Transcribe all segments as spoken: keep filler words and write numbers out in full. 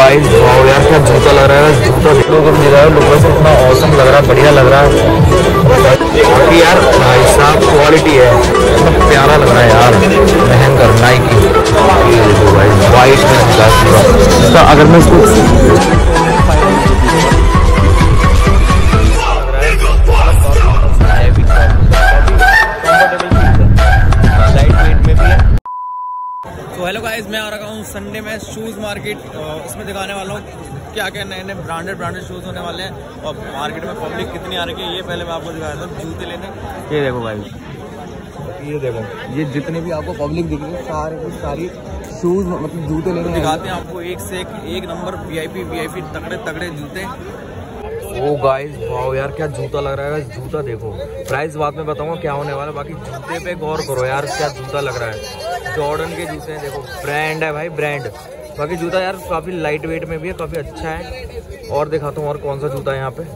Guys wow यार क्या जूता लग रहा है, जूता देख लो तुम, दिखा लो वैसे इतना औसम लग रहा है, बढ़िया लग रहा है बाकी यार भाई साहब क्वालिटी है, इतना प्यारा लग रहा है यार, भयंकर नाइकी। ये देखो भाई वाइट में इसका, अगर मैं इसको तो हेलो गाइस, मैं आ रखा हूँ संडे में शूज़ मार्केट। इसमें दिखाने वाला हूँ क्या क्या नए नए ब्रांडेड ब्रांडेड शूज़ होने वाले हैं और मार्केट में पब्लिक कितनी आ रही है ये पहले मैं आपको दिखा देता हूँ। जूते लेने ये देखो भाई, ये देखो ये जितने भी आपको पब्लिक दिख रही है सारे की सारी शूज़ मतलब जूते लेने दिखाते हैं आपको, एक से एक एक number V I P V I P तगड़े तगड़े जूते। ओ गाइस वाओ यार क्या जूता लग रहा है, जूता देखो, प्राइस बाद में बताऊंगा क्या होने वाला, बाकी जूते पे गौर करो यार क्या जूता लग रहा है। जॉर्डन के जूते हैं, देखो ब्रांड है भाई ब्रांड। बाकी जूता यार काफ़ी लाइट वेट में भी है, काफ़ी अच्छा है। और दिखाता हूँ और कौन सा जूता है यहाँ पे।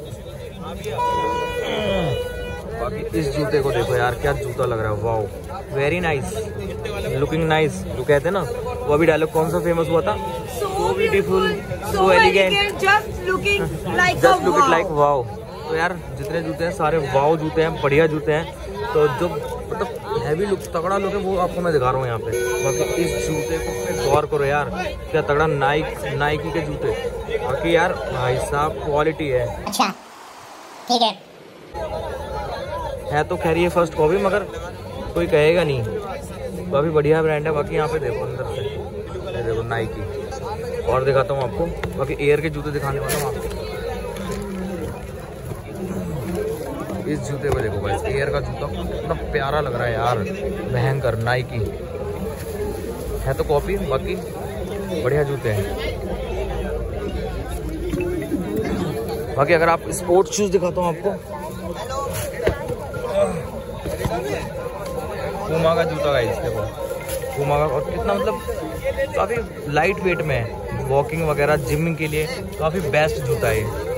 बाकी इस जूते को देखो यार क्या जूता लग रहा है, wow very nice looking nice, जो कहते हैं ना वो अभी डायलॉग कौन सा फेमस हुआ था, so beautiful so elegant just looking like wow. तो यार जितने जूते हैं सारे वाओ जूते हैं, बढ़िया जूते हैं। तो जो मतलब हैवी लुक तगड़ा लुक है वो आपको मैं दिखा रहा हूँ यहाँ पे। बाकी इस जूते को गौर करो यार क्या तगड़ा नाइक नाइकी के जूते। बाकी यार भाई साहब क्वालिटी है, अच्छा ठीक है है तो खैर ये फर्स्ट कॉपी मगर कोई कहेगा नहीं, काफ़ी बढ़िया ब्रांड है। बाकी यहाँ पे देखो अंदर से, ये देखो नाइकी। और दिखाता हूँ आपको, बाकी एयर के जूते दिखाने वाला हूँ आपको। इस जूते को देखो भाई, एयर का जूता कितना प्यारा लग रहा है यार, भयंकर नाइकी है तो कॉपी, बाकी बढ़िया जूते हैं। बाकी अगर आप स्पोर्ट्स शूज दिखाता हूँ आपको, पूमा का जूता का इसके को पूमा का, और कितना मतलब काफ़ी लाइट वेट में है, वॉकिंग वगैरह जिमिंग के लिए काफ़ी बेस्ट जूता है ये।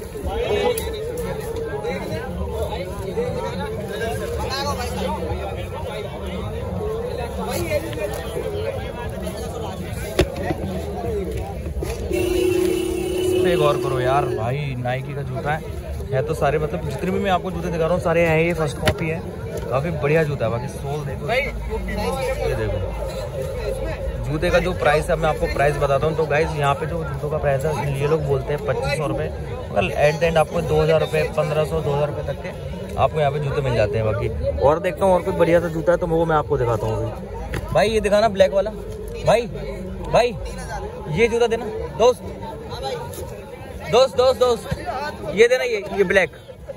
गौर करो यार भाई नाइकी का जूता है, है तो सारे मतलब जितने भी मैं आपको जूते दिखा रहा हूँ सारे हैं, ये फर्स्ट कॉपी है, काफ़ी बढ़िया जूता है। बाकी सोल देखो, ये देखो जूते का जो प्राइस है मैं आपको प्राइस बताता हूँ। तो गाइस यहाँ पे जो जूतों का प्राइस है ये लोग बोलते हैं पच्चीस सौ रुपये, मगर एट द एंड आपको दो हज़ार रुपये पंद्रह सौ दो हज़ार रुपये तक के आपको यहाँ पे जूते मिल जाते हैं। बाकी और देखता हूँ और कोई बढ़िया सा जूता है तो वो मैं आपको दिखाता हूँ अभी। भाई ये दिखाना ब्लैक वाला, भाई भाई ये जूता देना दोस्त दोस्त दोस्त दोस्त ये देना, ये ये ब्लैक।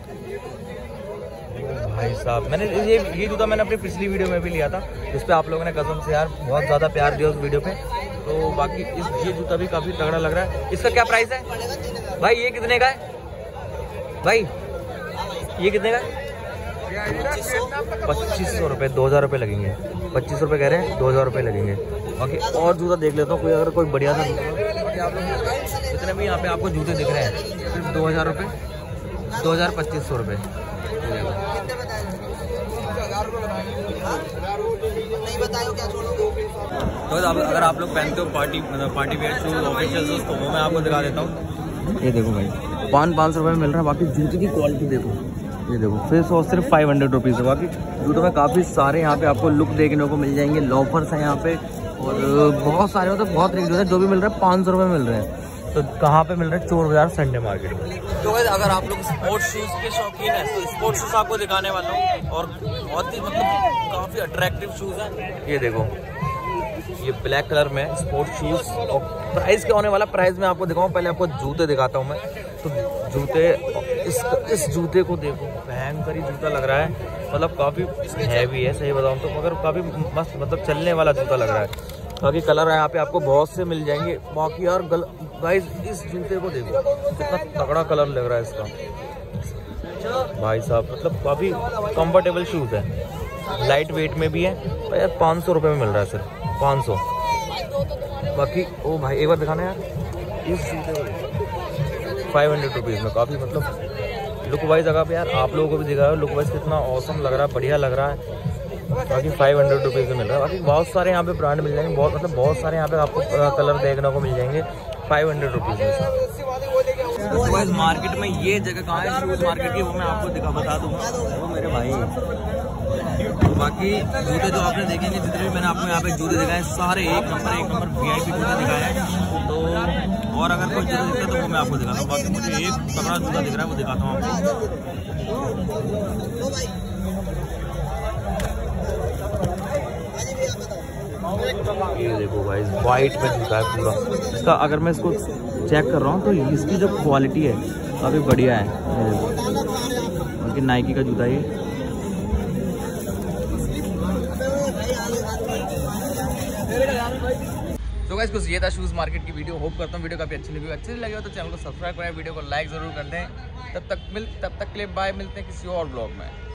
भाई साहब मैंने ये ये जूता मैंने अपनी पिछली वीडियो में भी लिया था, इस पे आप लोगों ने कसम से यार बहुत ज़्यादा प्यार दिया उस वीडियो पे। तो बाकी इस ये जूता भी काफ़ी तगड़ा लग रहा है। इसका क्या प्राइस है भाई, ये कितने का है भाई, ये कितने का है? पच्चीस सौ रुपये, दो हज़ार रुपये लगेंगे। पच्चीस सौ रुपये कह रहे हैं, दो हज़ार रुपये लगेंगे। बाकी और जूता देख लेता हूँ कोई, अगर कोई बढ़िया सा जूता, आप लोग जितने भी यहाँ पे आपको जूते दिख रहे हैं सिर्फ दो हज़ार रुपये, दो हज़ार पच्चीस सौ रुपये। तो अगर आप लोग पहनते हो पार्टी मतलब party wear shoes official shoes तो वो मैं आपको दिखा देता हूँ। ये देखो भाई पाँच पाँच सौ रुपये में मिल रहा है। बाकी जूते की क्वालिटी देखो, ये देखो फिर सौ सिर्फ फाइव हंड्रेड रुपीज़ है। बाकी जूतों में काफ़ी सारे यहाँ पे आपको लुक देखने को मिल जाएंगे, लॉफर्स हैं यहाँ पे और बहुत सारे मतलब बहुत रेट है, जो भी मिल रहा है पाँच सौ रुपये मिल रहे हैं। तो कहाँ पे मिल रहा है? चोर बाजार संडे मार्केट में। तो अगर आप लोग स्पोर्ट्स शूज़ के शौकीन हैं तो स्पोर्ट्स शूज़ आपको दिखाने वाला हूँ और बहुत ही मतलब काफ़ी अट्रैक्टिव शूज़ हैं। ये देखो ये ब्लैक कलर में स्पोर्ट्स शूज़, और प्राइस क्या होने वाला, प्राइस में आपको दिखाऊँ, पहले आपको जूते दिखाता हूँ मैं। तो जूते इस इस जूते को देखो, भयंकर ही जूता लग रहा है, मतलब काफ़ी हैवी है सही बताऊँ तो, मगर काफ़ी मस्त मतलब चलने वाला जूता लग रहा है। बाकी कलर यहाँ पे आपको बहुत से मिल जाएंगे। बाकी यार गाइस इस जूते को देखो कितना तगड़ा कलर लग रहा है इसका भाई साहब, मतलब काफ़ी कंफर्टेबल शूज़ है, लाइट वेट में भी है। तो यार पाँच सौ रुपये में मिल रहा है सिर्फ पाँच सौ। बाकी ओ भाई एक बार दिखाना यार इस जूते को फाइव हंड्रेड रुपीज़ में, काफ़ी मतलब लुक वाइज जगह पे यार आप लोगों को भी दिखा रहा है, लुक वाइज कितना औसम लग रहा है, बढ़िया लग रहा है। बाकी फाइव हंड्रेड रुपीज़ में मिल रहा है। बाकी बहुत सारे यहाँ पे ब्रांड मिल जाएंगे, बहुत मतलब बहुत सारे यहाँ पे आपको कलर देखने को मिल जाएंगे। फाइव हंड्रेड रुपीज़ मार्केट में ये जगह कहाँ है शूज़ मार्केट की, वो मैं आपको दिखा बता दूँगा वो मेरे भाई। तो बाकी जूते जो आपने देखेंगे, जितने भी मैंने आपको यहाँ पे जूते दिखाए सारे एक नंबर एक नंबर वी आई पी जूते दिखाए हैं। तो और अगर कोई जूता दिखता है तो वो मैं आपको दिखाता हूँ। बाकी मुझे एक तगड़ा जूता दिख रहा है वो दिखाता हूँ आपको। ये देखो भाई वाइट में जूता है पूरा इसका। अगर मैं इसको चेक कर रहा हूँ तो इसकी जो क्वालिटी है काफ़ी बढ़िया है। ये देखो उनकी नाइकी का जूता ये। तो गाइस कुछ ये था शूज़ मार्केट की वीडियो। होप करता हूँ वीडियो काफ़ी अच्छी लगी। अच्छी लगी हो तो चैनल को सब्सक्राइब करें, वीडियो को लाइक ज़रूर कर दें। तब तक मिल तब तक के लिए बाय, मिलते हैं किसी और ब्लॉग में।